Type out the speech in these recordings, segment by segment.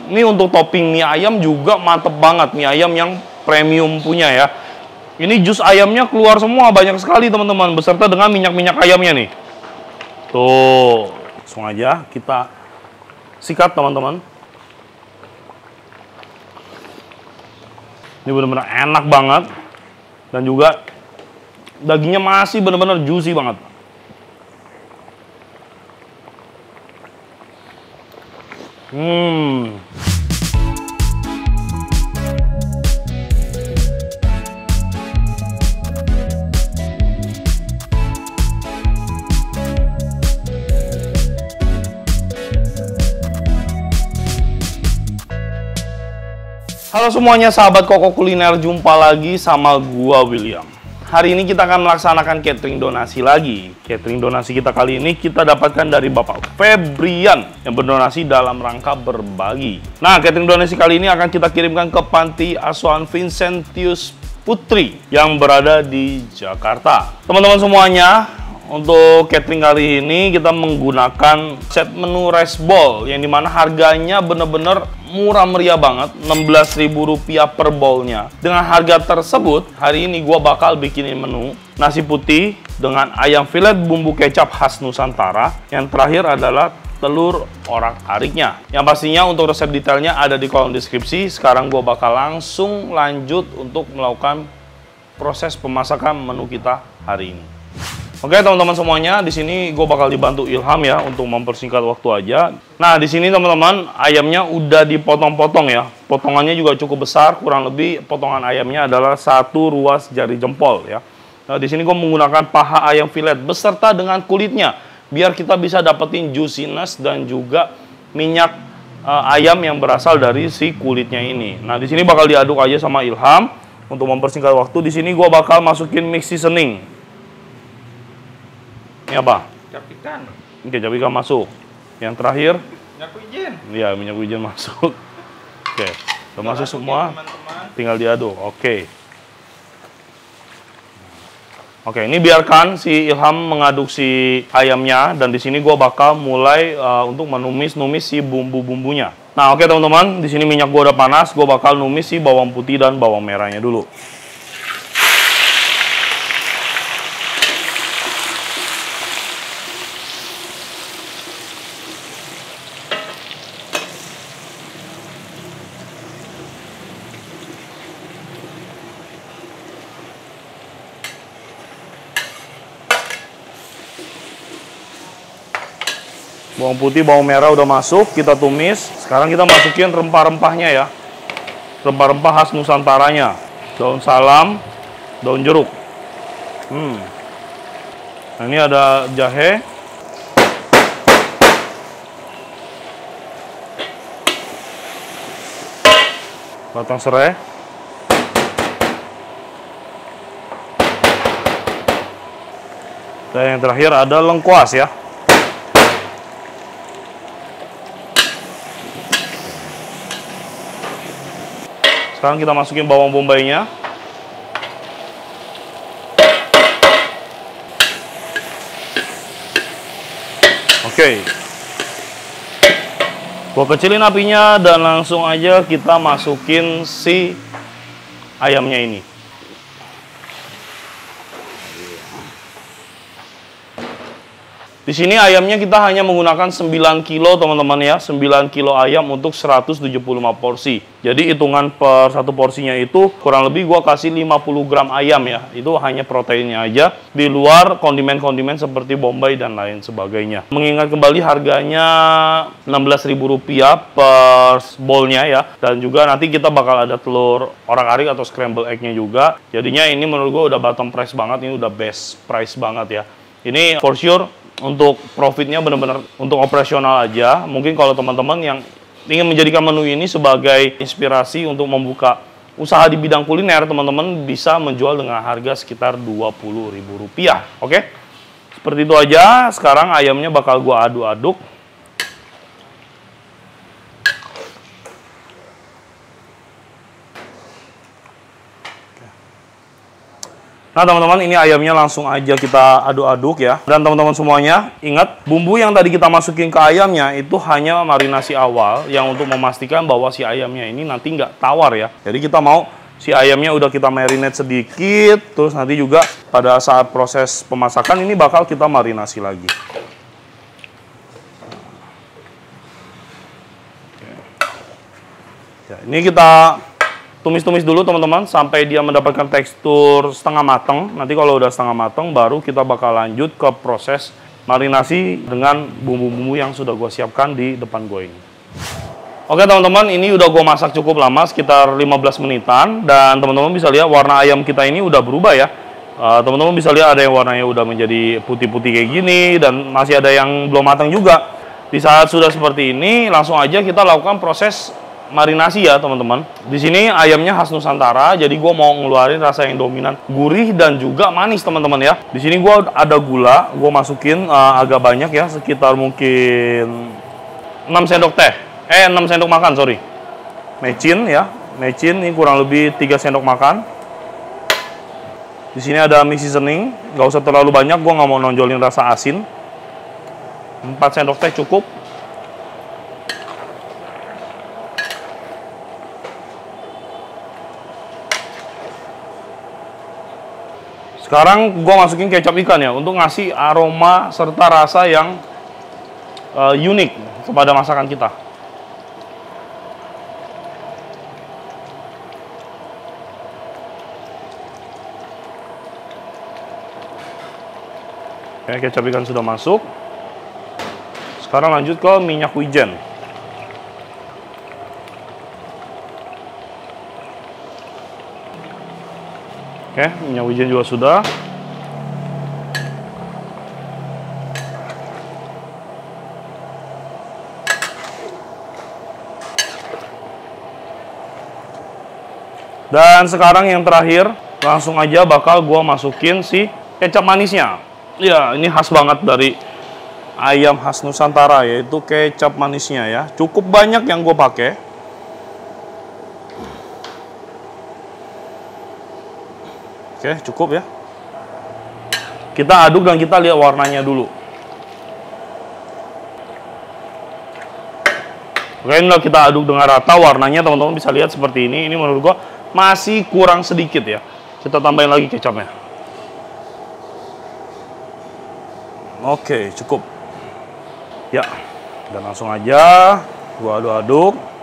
Ini untuk topping mie ayam juga mantep banget. Mie ayam yang premium punya ya. Ini jus ayamnya keluar semua, banyak sekali teman-teman. Beserta dengan minyak-minyak ayamnya nih. Tuh, langsung aja kita sikat teman-teman. Ini benar-benar enak banget. Dan juga dagingnya masih benar-benar juicy banget. Halo semuanya sahabat Koko Kuliner, jumpa lagi sama gua William. Hari ini kita akan melaksanakan catering donasi lagi. Catering donasi kita kali ini kita dapatkan dari Bapak Febrian yang berdonasi dalam rangka berbagi. Nah, catering donasi kali ini akan kita kirimkan ke Panti Asuhan Vincentius Putri yang berada di Jakarta. Teman-teman semuanya, untuk catering kali ini kita menggunakan set menu rice bowl yang dimana harganya bener-bener murah meriah banget, Rp16.000 per bowlnya. Dengan harga tersebut, hari ini gua bakal bikinin menu nasi putih dengan ayam filet bumbu kecap khas Nusantara. Yang terakhir adalah telur orak-ariknya. Yang pastinya untuk resep detailnya ada di kolom deskripsi. Sekarang gua bakal langsung lanjut untuk melakukan proses pemasakan menu kita hari ini. Oke teman-teman semuanya, di sini gue bakal dibantu Ilham ya untuk mempersingkat waktu aja. Nah di sini teman-teman ayamnya udah dipotong-potong ya, potongannya juga cukup besar, kurang lebih potongan ayamnya adalah 1 ruas jari jempol ya. Nah di sini gue menggunakan paha ayam filet beserta dengan kulitnya, biar kita bisa dapetin juiciness dan juga minyak ayam yang berasal dari si kulitnya ini. Nah di sini bakal diaduk aja sama Ilham untuk mempersingkat waktu. Di sini gue bakal masukin mix seasoning. Ini apa? Kecap ikan. Oke, kecap ikan masuk. Yang terakhir? Minyak wijen. Iya, minyak wijen masuk. Oke, udah masuk semua. Tinggal diaduk. Oke. Oke, ini biarkan si Ilham mengaduk si ayamnya dan di sini gua bakal mulai untuk menumis-numis si bumbu-bumbunya. Nah, oke teman-teman, di sini minyak gua udah panas, gua bakal numis si bawang putih dan bawang merahnya dulu. Bawang putih, bawang merah udah masuk, kita tumis. Sekarang kita masukin rempah-rempahnya ya. Rempah-rempah khas Nusantaranya. Daun salam, daun jeruk. Nah, ini ada jahe. Batang serai. Dan yang terakhir ada lengkuas ya. Sekarang kita masukin bawang bombaynya. Oke. Gua kecilin apinya dan langsung aja kita masukin si ayamnya ini. Di sini ayamnya kita hanya menggunakan 9 kilo teman-teman ya, 9 kilo ayam untuk 175 porsi. Jadi hitungan per satu porsinya itu kurang lebih gua kasih 50 gram ayam ya. Itu hanya proteinnya aja, di luar kondimen-kondimen seperti bombay dan lain sebagainya. Mengingat kembali harganya Rp16.000 per bowlnya ya. Dan juga nanti kita bakal ada telur orak-arik atau scramble egg-nya juga. Jadinya ini menurut gua udah bottom price banget, ini udah best price banget ya. Ini for sure untuk profitnya benar-benar untuk operasional aja. Mungkin kalau teman-teman yang ingin menjadikan menu ini sebagai inspirasi untuk membuka usaha di bidang kuliner, teman-teman bisa menjual dengan harga sekitar Rp20.000. Oke? Seperti itu aja. Sekarang ayamnya bakal gua aduk-aduk. Nah teman-teman, ini ayamnya langsung aja kita aduk-aduk ya. Dan teman-teman semuanya, ingat bumbu yang tadi kita masukin ke ayamnya itu hanya marinasi awal yang untuk memastikan bahwa si ayamnya ini nanti nggak tawar ya. Jadi kita mau si ayamnya udah kita marinate sedikit, terus nanti juga pada saat proses pemasakan ini bakal kita marinasi lagi. Ya, ini kita tumis-tumis dulu teman-teman sampai dia mendapatkan tekstur setengah matang. Nanti kalau udah setengah matang baru kita bakal lanjut ke proses marinasi dengan bumbu-bumbu yang sudah gue siapkan di depan gue ini. Oke teman-teman, ini udah gue masak cukup lama, sekitar 15 menitan. Dan teman-teman bisa lihat warna ayam kita ini udah berubah ya. Teman-teman bisa lihat ada yang warnanya udah menjadi putih-putih kayak gini, dan masih ada yang belum matang juga. Di saat sudah seperti ini, langsung aja kita lakukan proses marinasi ya teman-teman. Di sini ayamnya khas Nusantara, jadi gue mau ngeluarin rasa yang dominan, gurih dan juga manis teman-teman ya. Di sini gue ada gula, gue masukin agak banyak ya, sekitar mungkin 6 sendok teh, 6 sendok makan sorry. Mecin ya, mecin ini kurang lebih 3 sendok makan. Di sini ada mix seasoning, nggak usah terlalu banyak, gue nggak mau nonjolin rasa asin. 4 sendok teh cukup. Sekarang gue masukin kecap ikan ya, untuk ngasih aroma serta rasa yang unik kepada masakan kita. Oke, kecap ikan sudah masuk. Sekarang lanjut ke minyak wijen. Oke, minyak wijen juga sudah. Dan sekarang yang terakhir, langsung aja bakal gua masukin si kecap manisnya. Ya, ini khas banget dari ayam khas Nusantara, yaitu kecap manisnya ya. Cukup banyak yang gue pakai. Oke, cukup ya. Kita aduk dan kita lihat warnanya dulu. Oke, ini kita aduk dengan rata, warnanya teman-teman bisa lihat seperti ini. Ini menurut gua masih kurang sedikit ya. Kita tambahin lagi kecapnya. Oke, cukup. Ya, dan langsung aja gua aduk-aduk.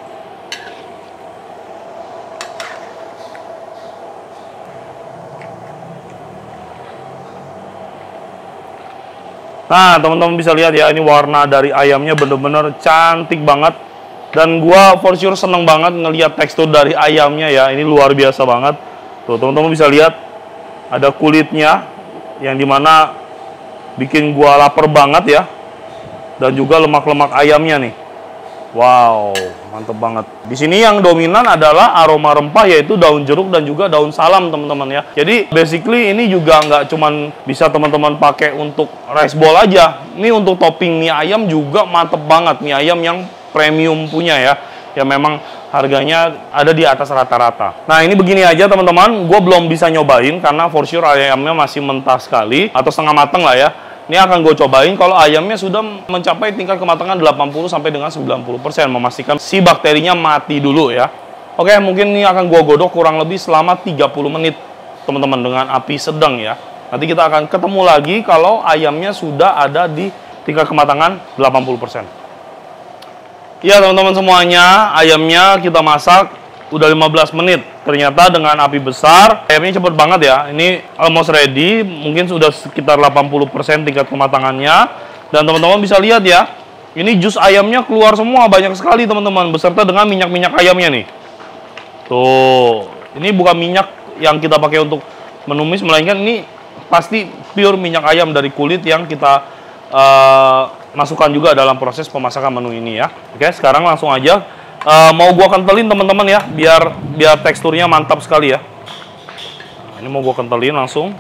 Nah, teman-teman bisa lihat ya, ini warna dari ayamnya bener-bener cantik banget. Dan gua for sure seneng banget ngelihat tekstur dari ayamnya ya. Ini luar biasa banget. Tuh, teman-teman bisa lihat ada kulitnya yang dimana bikin gua lapar banget ya. Dan juga lemak-lemak ayamnya nih. Wow, mantep banget. Di sini yang dominan adalah aroma rempah, yaitu daun jeruk dan juga daun salam teman-teman ya. Jadi basically ini juga nggak cuman bisa teman-teman pakai untuk rice bowl aja. Ini untuk topping mie ayam juga mantep banget. Mie ayam yang premium punya ya. Ya memang harganya ada di atas rata-rata. Nah ini begini aja teman-teman. Gue belum bisa nyobain karena for sure ayamnya masih mentah sekali atau setengah mateng lah ya. Ini akan gue cobain kalau ayamnya sudah mencapai tingkat kematangan 80 sampai dengan 90%, memastikan si bakterinya mati dulu ya. Oke, mungkin ini akan gue godok kurang lebih selama 30 menit teman-teman dengan api sedang ya. Nanti kita akan ketemu lagi kalau ayamnya sudah ada di tingkat kematangan 80%. Ya teman-teman semuanya, ayamnya kita masak udah 15 menit. Ternyata dengan api besar, ayamnya cepet banget ya. Ini almost ready, mungkin sudah sekitar 80% tingkat kematangannya. Dan teman-teman bisa lihat ya, ini jus ayamnya keluar semua, banyak sekali teman-teman, beserta dengan minyak-minyak ayamnya nih. Tuh, ini bukan minyak yang kita pakai untuk menumis, melainkan ini pasti pure minyak ayam dari kulit yang kita masukkan juga dalam proses pemasakan menu ini ya. Oke, sekarang langsung aja. Mau gua kentelin teman-teman ya, biar teksturnya mantap sekali ya. Nah, ini mau gua kentelin langsung.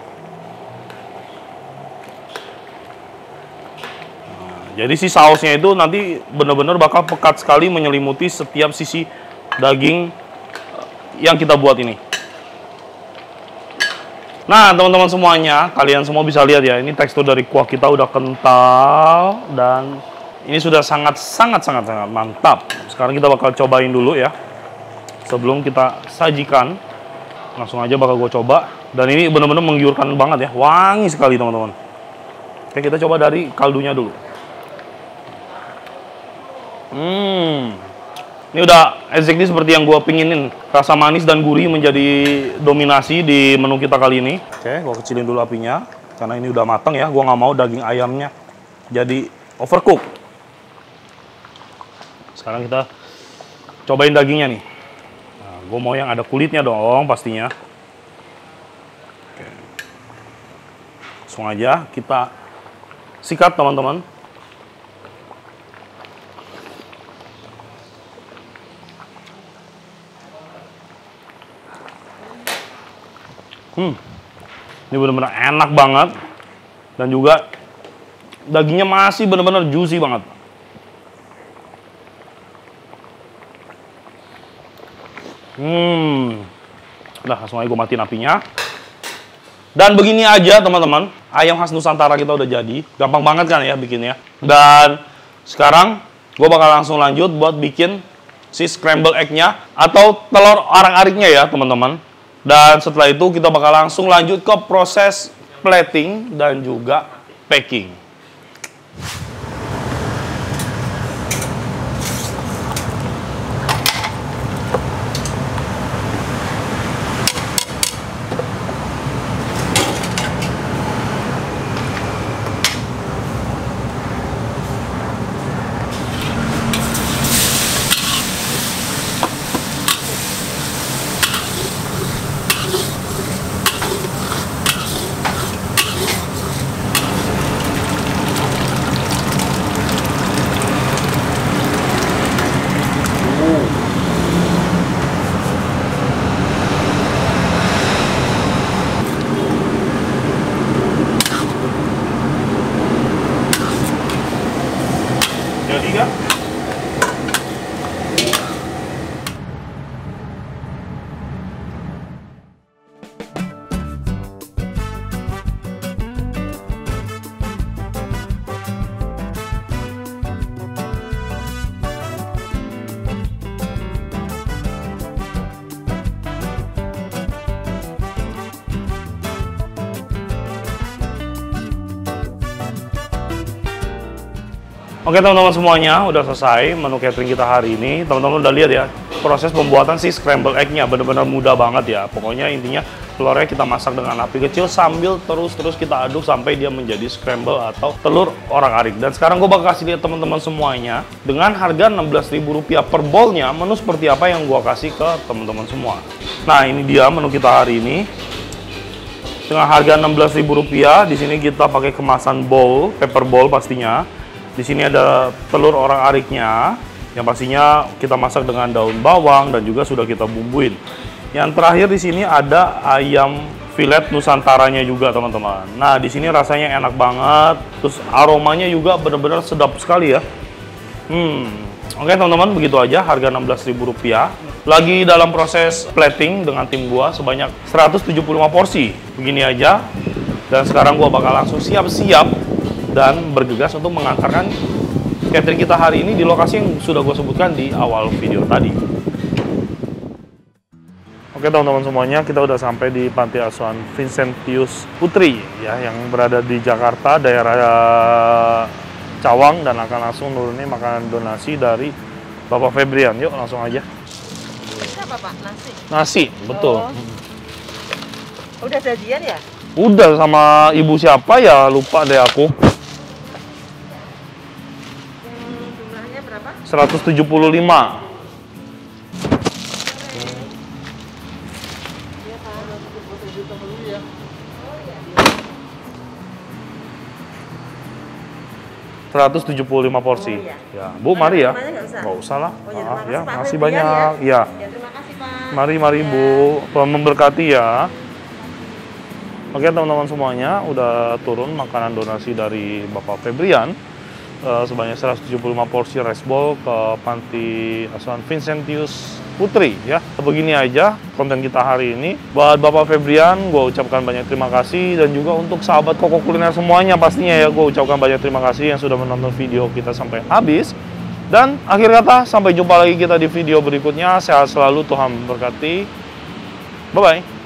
Nah, jadi si sausnya itu nanti benar-benar bakal pekat sekali menyelimuti setiap sisi daging yang kita buat ini. Nah, teman-teman semuanya, kalian semua bisa lihat ya, ini tekstur dari kuah kita udah kental dan ini sudah sangat mantap. Sekarang kita bakal cobain dulu ya. Sebelum kita sajikan, langsung aja bakal gue coba. Dan ini benar-benar menggiurkan banget ya, wangi sekali teman-teman. Oke, kita coba dari kaldunya dulu. Ini udah exactly seperti yang gue pinginin. Rasa manis dan gurih menjadi dominasi di menu kita kali ini. Oke, gue kecilin dulu apinya. Karena ini udah matang ya. Gue nggak mau daging ayamnya jadi overcook. Sekarang kita cobain dagingnya nih. Nah, gue mau yang ada kulitnya dong pastinya. Oke. Langsung aja kita sikat teman-teman. Ini benar-benar enak banget dan juga dagingnya masih benar-benar juicy banget. Udah langsung aja gue matiin apinya. Dan begini aja teman-teman, ayam khas Nusantara kita udah jadi. Gampang banget kan ya bikinnya. Dan sekarang gue bakal langsung lanjut buat bikin si scramble egg-nya atau telur orak-ariknya ya teman-teman. Dan setelah itu kita bakal langsung lanjut ke proses plating dan juga packing. Jadi kan? Oke teman-teman semuanya, udah selesai menu catering kita hari ini. Teman-teman udah lihat ya, proses pembuatan si scramble egg-nya benar-benar mudah banget ya. Pokoknya intinya telurnya kita masak dengan api kecil sambil terus kita aduk sampai dia menjadi scramble atau telur orak-arik. Dan sekarang gue bakal kasih lihat teman-teman semuanya dengan harga Rp16.000 per bowl-nya, menu seperti apa yang gue kasih ke teman-teman semua. Nah ini dia menu kita hari ini. Dengan harga Rp16.000, di sini kita pakai kemasan bowl, paper bowl pastinya. Di sini ada telur orak-ariknya, yang pastinya kita masak dengan daun bawang dan juga sudah kita bumbuin. Yang terakhir di sini ada ayam filet Nusantaranya juga teman-teman. Nah di sini rasanya enak banget, terus aromanya juga benar-benar sedap sekali ya. Oke teman-teman, begitu aja harga Rp16.000. Lagi dalam proses plating dengan tim gua sebanyak 175 porsi. Begini aja. Dan sekarang gua bakal langsung siap-siap dan bergegas untuk mengantarkan catering kita hari ini di lokasi yang sudah gue sebutkan di awal video tadi. Oke teman-teman semuanya, kita udah sampai di Panti Asuhan Vincentius Putri ya, yang berada di Jakarta, daerah Cawang, dan akan langsung nurunin makanan donasi dari Bapak Febrian. Yuk langsung aja. Apa Pak? Nasi? Nasi, betul. Udah janjian ya? Udah sama ibu siapa ya, lupa deh aku. Jumlahnya berapa? 175. ...175 porsi. Oh, iya. Ya, Bu, mari ya. Nggak usah lah. Oh, ya, Makasih Pak banyak. Ya. Ya, terima kasih Pak. Mari Ya. Bu, Tuhan memberkati ya. Oke teman-teman semuanya, udah turun makanan donasi dari Bapak Febrian. sebanyak 175 porsi rice bowl ke Panti Asuhan Vincentius Putri ya. Begini aja konten kita hari ini. Buat Bapak Febrian, gue ucapkan banyak terima kasih. Dan juga untuk sahabat Koko Kuliner semuanya pastinya ya, gue ucapkan banyak terima kasih yang sudah menonton video kita sampai habis. Dan akhir kata, sampai jumpa lagi kita di video berikutnya. Sehat selalu, Tuhan memberkati. Bye-bye.